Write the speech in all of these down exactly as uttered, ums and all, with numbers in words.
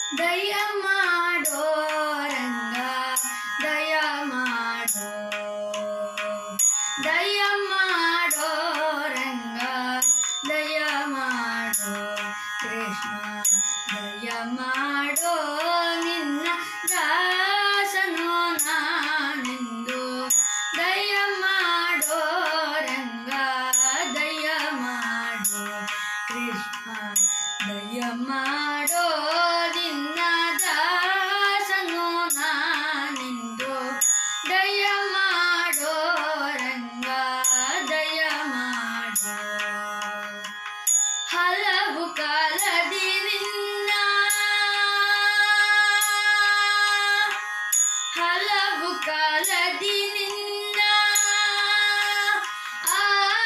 ದಯ ಮಾಡೋ ರಂಗ ದಯ ಮಾಡೋ ದಯ ಮಾಡೋ ರಂಗ ದಯ ಮಾಡೋ ಕೃಷ್ಣ ದಯ ಮಾಡೋ ನಿನ್ನ ದಾಸನು ನಾನೆಂದು ದಯ ಮಾಡೋ ರಂಗ ದಯ ಮಾಡೋ ಕೃಷ್ಣ ದಯ ಮಾಡೋ ನಿನ್ನ ದಾಸನು ನಾನೆಂದು ದಯ ಮಾಡೋ ರಂಗ ದಯ ಮಾಡೋ ಹಲವು ಕಾಲದಿ ನಿನ್ನ ಹಲವು ಕಾಲದಿ ನಿನ್ನ ಆ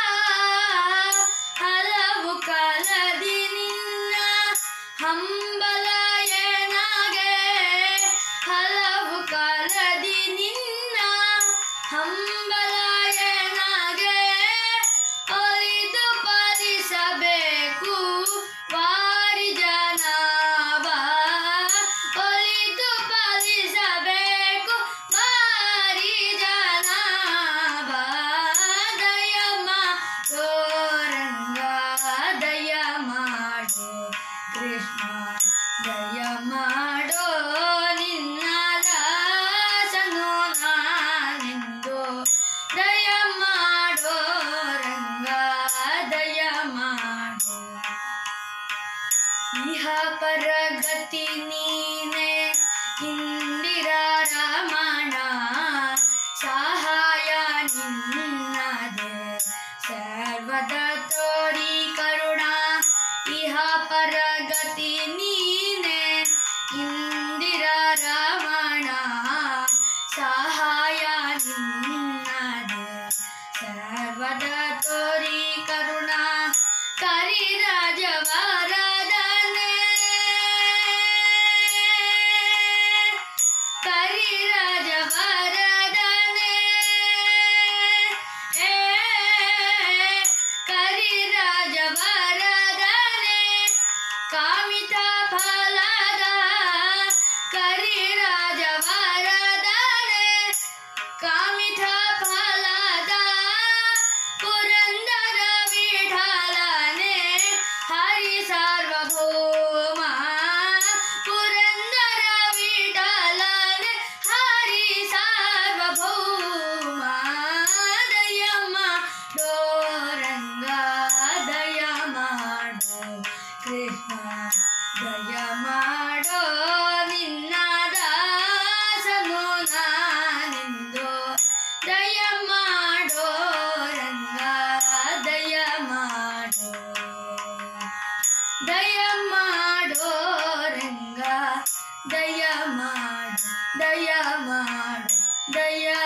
ಹಲವು ಕಾಲದಿ ನಿನ್ನ ಹಂಬಲ ಏನಾಗೆ ಹಲವು ಕಾಲದಿ ನಿನ್ನ ಹಂಬಲ ಏನಾಗೆ ಒಲಿದು ಪಾಲಿಸಬೇಕು ವಾರಿ ಜನಾಭ ಒಲಿದು ಪಾಲಿಸಬೇಕು ವಾರಿ ಜನಾಭ ದಯ ಮಾಡೋ ರಂಗ ದಯ ಮಾಡೋ ಕೃಷ್ಣ ದಯ ಮಾಡೋ ನಿನ್ನ ದಾಸನು ನಾನೆಂದು ದಯ ಮಾಡೋ ರಂಗ ದಯ ಮಾಡೋ ಇಹ ಪರಗತಿ ನೀನೆ ಇಂದಿರಾ ರಮಣ ಸಹಾಯ ನಿನ್ನದೆ ಸರ್ವದ ತೋರಿ ಕರುಣ ಇಹ ಪರಗತಿ ನೀನೆ ಇಂದಿರಾ ರಮಣ ಸಹಾಯ ನಿನ್ನದೆ ಸರ್ವದ ತೋರಿ ಕರುಣ ಕರಿರಾಜವರದನೆ ಕರಿರಾಜವರದನೆ ಏ ಕರಿರಾಜವರದನೆ ಕಾಮಿತ ಫಲದ ಕರಿರಾಜವರದನೆ ಕಾಮಿತ ಫಲದ ಪುರಂದರ ವಿಠಲನೆ ಹರಿ ಸಾರ್ವಭೌಮ ಪುರಂದರ ವಿಠಲನೆ ಹರಿ ಸಾರ್ವಭೌಮ ದಯ ಮಾಡೋ ರಂಗ ದಯ ಮಾಡೋ ಕೃಷ್ಣ ದಯ ಮಾಡೋ ನಿನ್ನ ದಾಸನು ನಾನೆಂದು ದಯ ಮಾಡೋ ರಂಗ ದಯ ಮಾಡೋ ದಯ ಮಾಡೋ ರಂಗ ದಯ ಮಾಡೋ ದಯ ಮಾಡೋ ದಯ